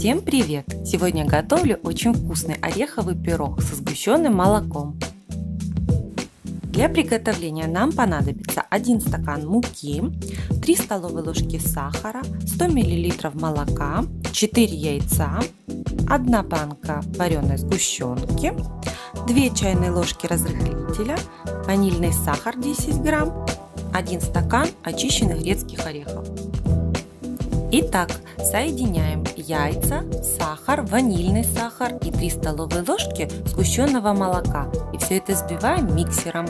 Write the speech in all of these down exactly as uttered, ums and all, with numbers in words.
Всем привет! Сегодня готовлю очень вкусный ореховый пирог со сгущенным молоком. Для приготовления нам понадобится один стакан муки, три столовые ложки сахара, сто миллилитров молока, четыре яйца, одна банка вареной сгущенки, две чайные ложки разрыхлителя, ванильный сахар десять грамм, один стакан очищенных грецких орехов. Итак, соединяем яйца, сахар, ванильный сахар и три столовые ложки сгущенного молока. И все это взбиваем миксером.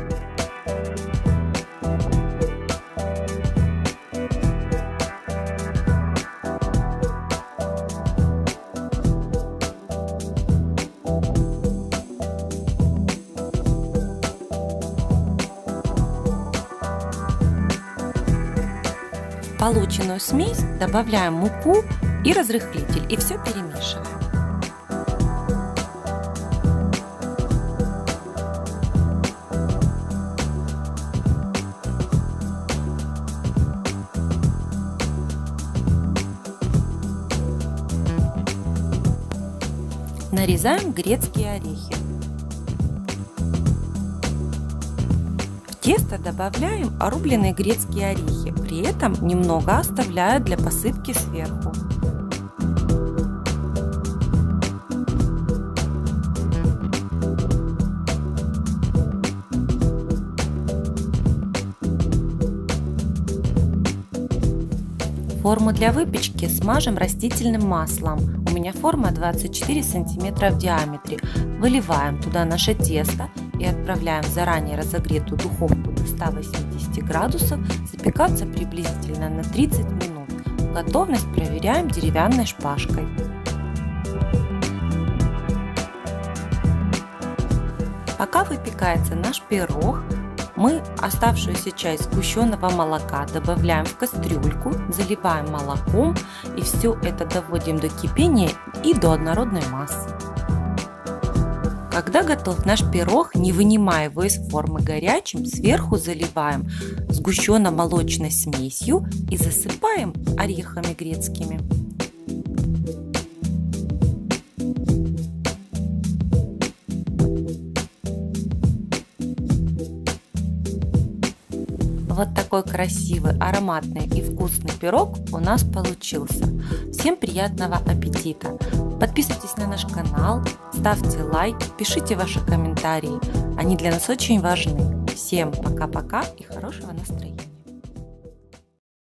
В полученную смесь добавляем муку и разрыхлитель и все перемешиваем. Нарезаем грецкие орехи. В тесто добавляем рубленые грецкие орехи, при этом немного оставляю для посыпки сверху. Форму для выпечки смажем растительным маслом. У меня форма двадцать четыре сантиметра в диаметре. Выливаем туда наше тесто и отправляем в заранее разогретую духовку до ста восьмидесяти градусов запекаться приблизительно на тридцать минут. Готовность проверяем деревянной шпажкой. Пока выпекается наш пирог, мы оставшуюся часть сгущенного молока добавляем в кастрюльку, заливаем молоком и все это доводим до кипения и до однородной массы. Когда готов наш пирог, не вынимая его из формы горячим, сверху заливаем сгущенно-молочной смесью и засыпаем орехами грецкими. Вот такой красивый, ароматный и вкусный пирог у нас получился. Всем приятного аппетита! Подписывайтесь на наш канал, ставьте лайки, пишите ваши комментарии. Они для нас очень важны. Всем пока-пока и хорошего настроения!